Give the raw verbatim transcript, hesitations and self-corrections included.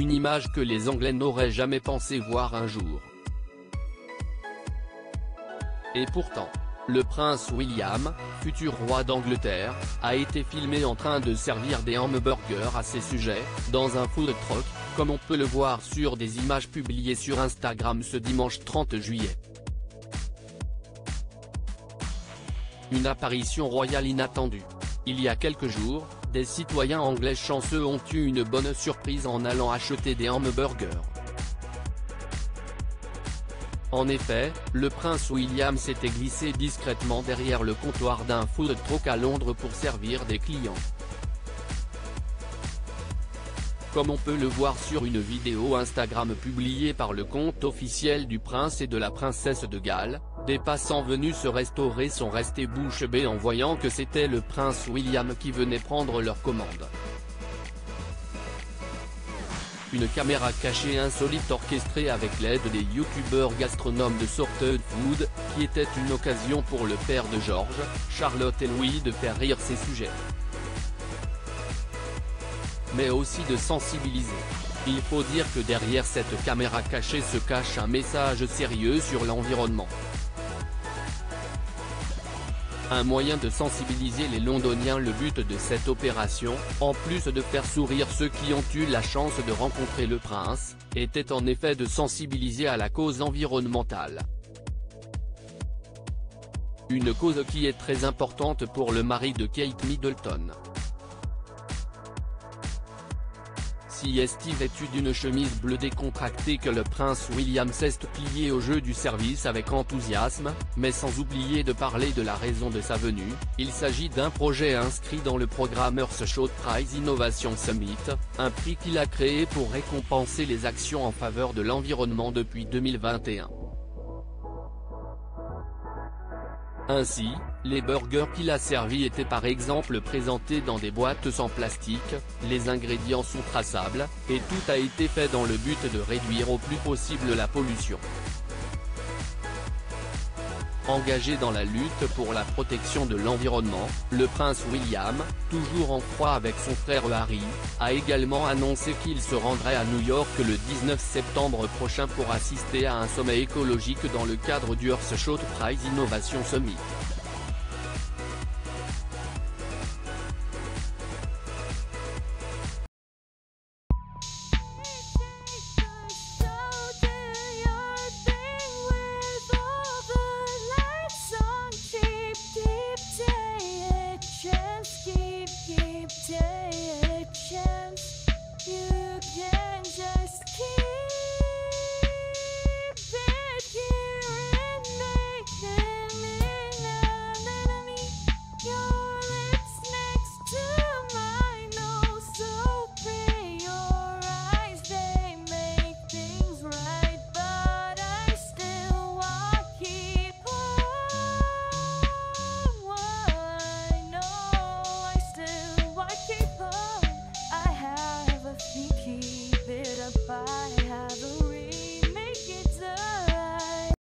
une image que les Anglais n'auraient jamais pensé voir un jour. Et pourtant, le prince William, futur roi d'Angleterre, a été filmé en train de servir des hamburgers à ses sujets, dans un food truck, comme on peut le voir sur des images publiées sur Instagram ce dimanche trente juillet. Une apparition royale inattendue. Il y a quelques jours, des citoyens anglais chanceux ont eu une bonne surprise en allant acheter des hamburgers. En effet, le prince William s'était glissé discrètement derrière le comptoir d'un food truck à Londres pour servir des clients. Comme on peut le voir sur une vidéo Instagram publiée par le compte officiel du prince et de la princesse de Galles, des passants venus se restaurer sont restés bouche bée en voyant que c'était le prince William qui venait prendre leur commande. Une caméra cachée insolite orchestrée avec l'aide des youtubeurs gastronomes de Sorted Food, qui était une occasion pour le père de George, Charlotte et Louis de faire rire ses sujets. Mais aussi de sensibiliser. Il faut dire que derrière cette caméra cachée se cache un message sérieux sur l'environnement. Un moyen de sensibiliser les Londoniens. Le but de cette opération, en plus de faire sourire ceux qui ont eu la chance de rencontrer le prince, était en effet de sensibiliser à la cause environnementale. Une cause qui est très importante pour le mari de Kate Middleton. Si Steve vêtu d'une chemise bleue décontractée que le prince William s'est plié au jeu du service avec enthousiasme, mais sans oublier de parler de la raison de sa venue, il s'agit d'un projet inscrit dans le programme Earthshot Prize Innovation Summit, un prix qu'il a créé pour récompenser les actions en faveur de l'environnement depuis deux mille vingt et un. Ainsi, les burgers qu'il a servis étaient par exemple présentés dans des boîtes sans plastique, les ingrédients sont traçables, et tout a été fait dans le but de réduire au plus possible la pollution. Engagé dans la lutte pour la protection de l'environnement, le prince William, toujours en croix avec son frère Harry, a également annoncé qu'il se rendrait à New York le dix-neuf septembre prochain pour assister à un sommet écologique dans le cadre du Earthshot Prize Innovation Summit.